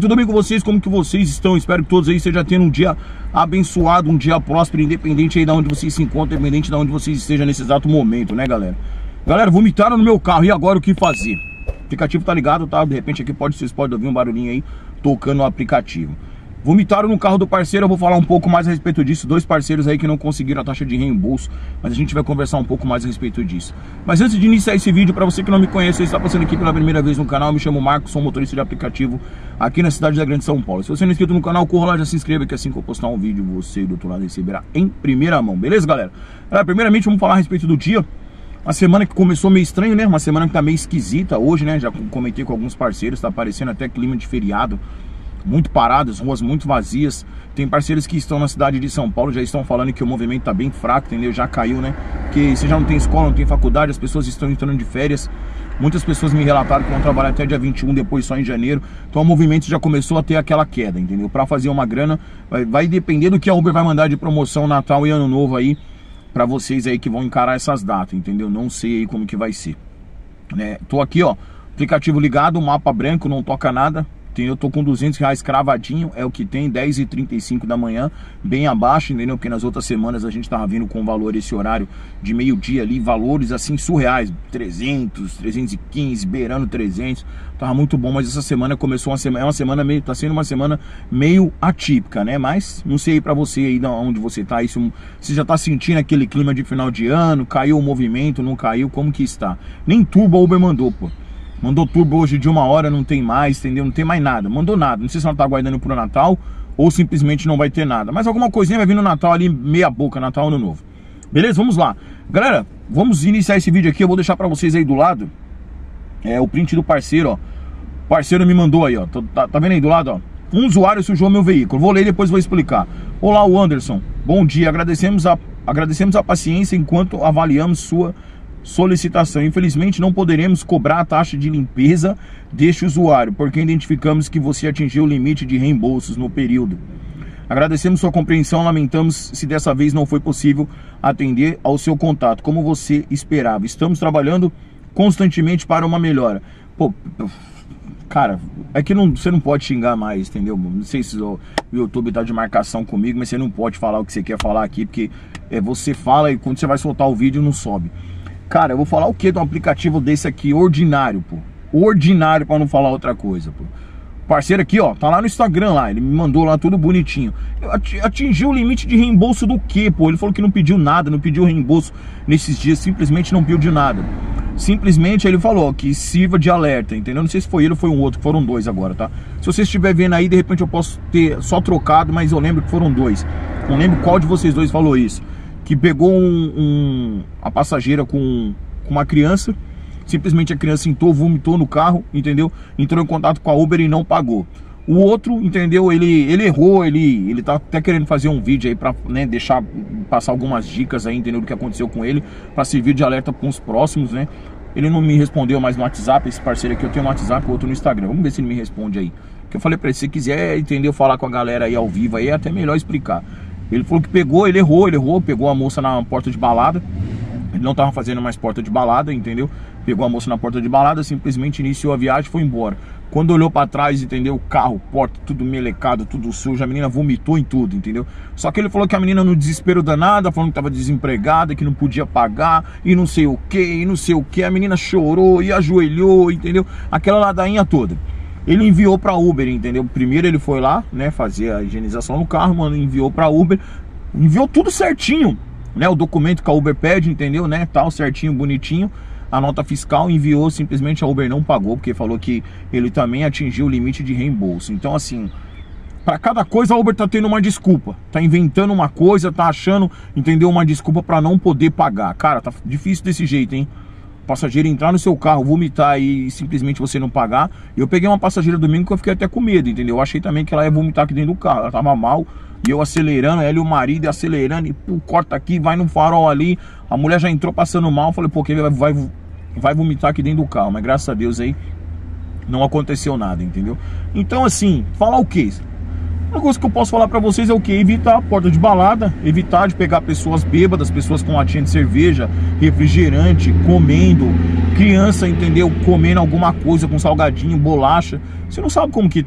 tudo bem com vocês? Como que vocês estão? Espero que todos aí estejam tendo um dia abençoado, um dia próspero, independente aí de onde vocês se encontram, independente de onde vocês estejam nesse exato momento, né, galera? Galera, vomitaram no meu carro, e agora o que fazer? O aplicativo tá ligado, tá? De repente aqui vocês podem ouvir um barulhinho aí tocando no aplicativo. Vomitaram no carro do parceiro, eu vou falar um pouco mais a respeito disso. Dois parceiros aí que não conseguiram a taxa de reembolso, mas a gente vai conversar um pouco mais a respeito disso. Mas antes de iniciar esse vídeo, para você que não me conhece, você está passando aqui pela primeira vez no canal, eu me chamo Marcos, sou motorista de aplicativo aqui na cidade da Grande São Paulo. Se você não é inscrito no canal, corra lá, já se inscreva, que assim que eu postar um vídeo, você do outro lado receberá em primeira mão, beleza, galera? Primeiramente, vamos falar a respeito do dia. Uma semana que começou meio estranho, né? Uma semana que tá meio esquisita hoje, né? Já comentei com alguns parceiros, tá parecendo até clima de feriado. Muito paradas, ruas muito vazias. Tem parceiros que estão na cidade de São Paulo, já estão falando que o movimento tá bem fraco, entendeu? Já caiu, né? Porque você já não tem escola, não tem faculdade, as pessoas estão entrando de férias. Muitas pessoas me relataram que vão trabalhar até dia 21, depois só em janeiro. Então o movimento já começou a ter aquela queda, entendeu? Pra fazer uma grana, vai depender do que a Uber vai mandar de promoção Natal e Ano Novo aí, pra vocês aí que vão encarar essas datas, entendeu? Não sei aí como que vai ser, né? Tô aqui, ó, aplicativo ligado, mapa branco, não toca nada. Eu tô com R$200 cravadinho, é o que tem, 10h35 da manhã, bem abaixo, entendeu? Porque nas outras semanas a gente tava vindo com valor esse horário de meio-dia ali, valores assim surreais, 300, 315, beirando 300, tava muito bom, mas essa semana começou uma semana meio, tá sendo uma semana meio atípica, né? Mas não sei pra você aí onde você tá, isso, você já tá sentindo aquele clima de final de ano, caiu o movimento, não caiu, como que está? Nem turbo a Uber mandou, pô. Mandou turbo hoje de 1 hora, não tem mais, entendeu? Não tem mais nada, mandou nada. Não sei se ela tá aguardando pro Natal ou simplesmente não vai ter nada. Mas alguma coisinha vai vir no Natal ali, meia boca, Natal, Ano Novo. Beleza? Vamos lá. Galera, vamos iniciar esse vídeo aqui. Eu vou deixar pra vocês aí do lado o print do parceiro, ó. O parceiro me mandou aí, ó. Tá vendo aí do lado, ó? Um usuário sujou meu veículo. Vou ler e depois vou explicar. Olá, o Anderson. Bom dia. Agradecemos a paciência enquanto avaliamos sua solicitação. Infelizmente não poderemos cobrar a taxa de limpeza deste usuário, porque identificamos que você atingiu o limite de reembolsos no período. Agradecemos sua compreensão, lamentamos se dessa vez não foi possível atender ao seu contato como você esperava. Estamos trabalhando constantemente para uma melhora. Pô, cara, é que você não pode xingar mais, entendeu? Não sei se o YouTube tá de marcação comigo, mas você não pode falar o que você quer falar aqui, porque você fala e quando você vai soltar o vídeo não sobe. Cara, eu vou falar o que de um aplicativo desse aqui, ordinário, pô. Ordinário, pra não falar outra coisa, pô. O parceiro aqui, ó, tá lá no Instagram, lá. Ele me mandou lá tudo bonitinho. Atingiu o limite de reembolso do quê, pô? Ele falou que não pediu nada, não pediu reembolso nesses dias. Simplesmente não pediu nada. Simplesmente ele falou que sirva de alerta, entendeu? Não sei se foi ele ou foi um outro, foram dois agora, tá? Se você estiver vendo aí, de repente eu posso ter só trocado, mas eu lembro que foram dois. Não lembro qual de vocês dois falou isso. Que pegou a passageira com uma criança, simplesmente a criança sentou, vomitou no carro, entendeu? Entrou em contato com a Uber e não pagou. O outro, entendeu? Ele errou, ele tá até querendo fazer um vídeo aí pra, né, passar algumas dicas aí, entendeu? Do que aconteceu com ele, pra servir de alerta com os próximos, né? Ele não me respondeu mais no WhatsApp, esse parceiro aqui eu tenho no WhatsApp, o outro no Instagram. Vamos ver se ele me responde aí. Porque eu falei pra ele, se você quiser, entendeu? Falar com a galera aí ao vivo aí, é até melhor explicar. Ele falou que pegou, ele errou, pegou a moça na porta de balada. Ele não tava fazendo mais porta de balada, entendeu? Pegou a moça na porta de balada, simplesmente iniciou a viagem e foi embora. Quando olhou pra trás, entendeu? Carro, porta, tudo melecado, tudo sujo. A menina vomitou em tudo, entendeu? Só que ele falou que a menina no desespero danado, falando que tava desempregada, que não podia pagar, e não sei o que, A menina chorou e ajoelhou, entendeu? Aquela ladainha toda. Ele enviou pra Uber, entendeu? Primeiro ele foi lá, né, fazer a higienização no carro, mano, enviou pra Uber, enviou tudo certinho, né, o documento que a Uber pede, entendeu, né, tal, certinho, bonitinho, a nota fiscal, enviou, simplesmente a Uber não pagou, porque falou que ele também atingiu o limite de reembolso. Então, assim, pra cada coisa a Uber tá tendo uma desculpa, tá inventando uma coisa, tá achando, entendeu, uma desculpa pra não poder pagar. Cara, tá difícil desse jeito, hein? Passageiro entrar no seu carro, vomitar e simplesmente você não pagar. Eu peguei uma passageira domingo que eu fiquei até com medo, entendeu? Eu achei também que ela ia vomitar aqui dentro do carro, ela tava mal, e eu acelerando, ela e o marido acelerando, e pô, corta aqui, vai no farol ali, a mulher já entrou passando mal, falei, pô, que vai vomitar aqui dentro do carro, mas graças a Deus aí não aconteceu nada, entendeu? Então assim, falar o quê? Uma coisa que eu posso falar pra vocês é o que? Evitar a porta de balada, evitar de pegar pessoas bêbadas, pessoas com latinha de cerveja, refrigerante, comendo, criança, entendeu? Comendo alguma coisa com salgadinho, bolacha. Você não sabe como que tá.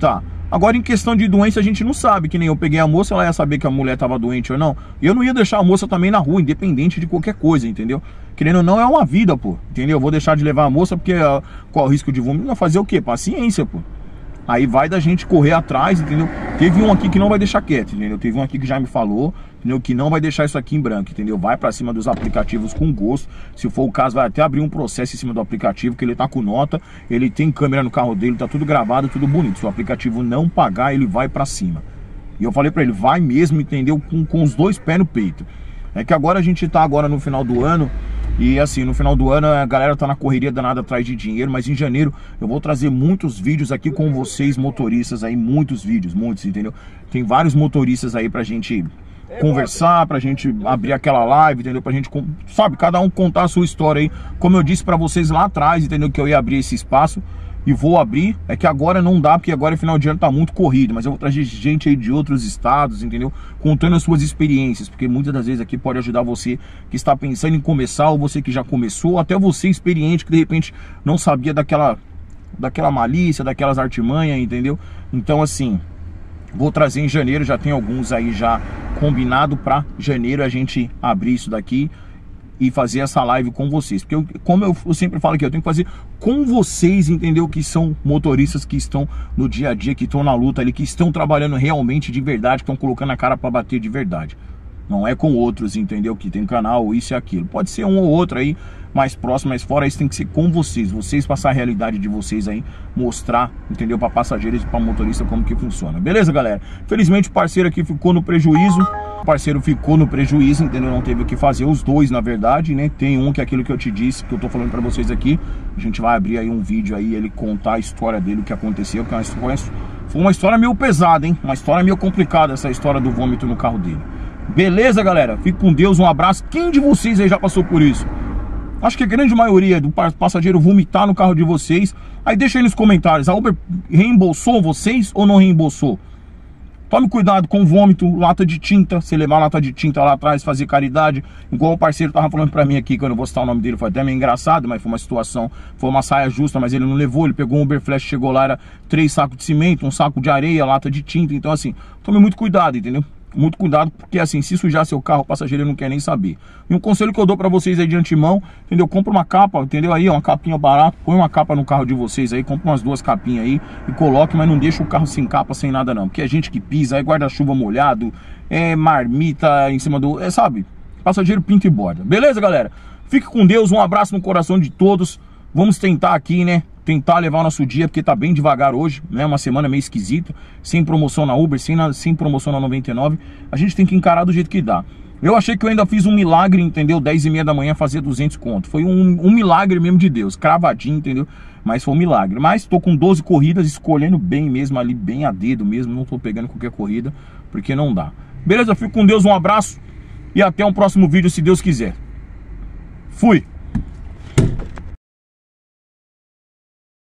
Agora, em questão de doença, a gente não sabe. Que nem eu peguei a moça, ela ia saber que a mulher tava doente ou não. E eu não ia deixar a moça também na rua, independente de qualquer coisa, entendeu? Querendo ou não, é uma vida, pô, entendeu? Eu vou deixar de levar a moça porque qual o risco de vômito? Vai fazer o quê? Paciência, pô. Aí vai da gente correr atrás, entendeu? Teve um aqui que não vai deixar quieto, entendeu? Teve um aqui que já me falou, entendeu? Que não vai deixar isso aqui em branco, entendeu? Vai pra cima dos aplicativos com gosto. Se for o caso, vai até abrir um processo em cima do aplicativo, que ele tá com nota, ele tem câmera no carro dele, tá tudo gravado, tudo bonito. Se o aplicativo não pagar, ele vai pra cima. E eu falei pra ele, vai mesmo, entendeu? Com os dois pés no peito. É que agora a gente tá agora no final do ano. E assim, no final do ano a galera tá na correria danada atrás de dinheiro. Mas em janeiro eu vou trazer muitos vídeos aqui com vocês, motoristas aí. Muitos vídeos, muitos, entendeu? Tem vários motoristas aí pra gente conversar, pra gente abrir aquela live, entendeu? Pra gente, sabe, cada um contar a sua história aí. Como eu disse pra vocês lá atrás, entendeu? Que eu ia abrir esse espaço. E vou abrir, é que agora não dá, porque agora final de ano tá muito corrido. Mas eu vou trazer gente aí de outros estados, entendeu? Contando as suas experiências, porque muitas das vezes aqui pode ajudar você que está pensando em começar, ou você que já começou, ou até você experiente que de repente não sabia daquela malícia, daquelas artimanhas, entendeu? Então assim, vou trazer em janeiro, já tem alguns aí já combinado pra janeiro a gente abrir isso daqui e fazer essa live com vocês, porque como eu sempre falo aqui, eu tenho que fazer com vocês, entendeu? Que são motoristas que estão no dia a dia, que estão na luta ali, que estão trabalhando realmente de verdade, que estão colocando a cara para bater de verdade. Não é com outros, entendeu? Que tem canal, isso e aquilo. Pode ser um ou outro aí mais próximo, mas fora isso tem que ser com vocês. Vocês passar a realidade de vocês aí, mostrar, entendeu? Para passageiros e para motorista como que funciona. Beleza, galera? Felizmente o parceiro aqui ficou no prejuízo. O parceiro ficou no prejuízo, entendeu? Não teve o que fazer, os dois, na verdade, né? Tem um que é aquilo que eu te disse, que eu tô falando para vocês aqui. A gente vai abrir aí um vídeo aí, ele contar a história dele, o que aconteceu, que foi uma história meio pesada, hein? Uma história meio complicada, essa história do vômito no carro dele. Beleza, galera? Fique com Deus, um abraço. Quem de vocês aí já passou por isso? Acho que a grande maioria do passageiro vomitar no carro de vocês. Aí deixa aí nos comentários, a Uber reembolsou vocês ou não reembolsou? Tome cuidado com o vômito, lata de tinta. Se levar lata de tinta lá atrás, fazer caridade. Igual o parceiro tava falando pra mim aqui, que eu não vou citar o nome dele, foi até meio engraçado, mas foi uma situação, foi uma saia justa, mas ele não levou. Ele pegou um Uber Flash, chegou lá, era 3 sacos de cimento, um saco de areia, lata de tinta. Então assim, tome muito cuidado, entendeu? Muito cuidado, porque assim, se sujar seu carro, o passageiro não quer nem saber. E um conselho que eu dou pra vocês aí de antemão, entendeu? Compra uma capa, entendeu? Aí, ó, uma capinha barata, põe uma capa no carro de vocês aí, compra umas 2 capinhas aí e coloque, mas não deixa o carro sem capa, sem nada não. Porque é gente que pisa, é guarda-chuva molhado, é marmita em cima do... sabe? Passageiro pinta e borda. Beleza, galera? Fique com Deus, um abraço no coração de todos. Vamos tentar aqui, né? Tentar levar o nosso dia, porque tá bem devagar hoje, né? Uma semana meio esquisita, sem promoção na Uber, sem promoção na 99. A gente tem que encarar do jeito que dá. Eu achei que eu ainda fiz um milagre, entendeu? 10h30 da manhã fazer 200 conto. Foi um milagre mesmo de Deus, cravadinho, entendeu? Mas foi um milagre. Mas tô com 12 corridas, escolhendo bem mesmo ali, bem a dedo mesmo. Não tô pegando qualquer corrida, porque não dá. Beleza? Fico com Deus, um abraço e até um próximo vídeo, se Deus quiser. Fui!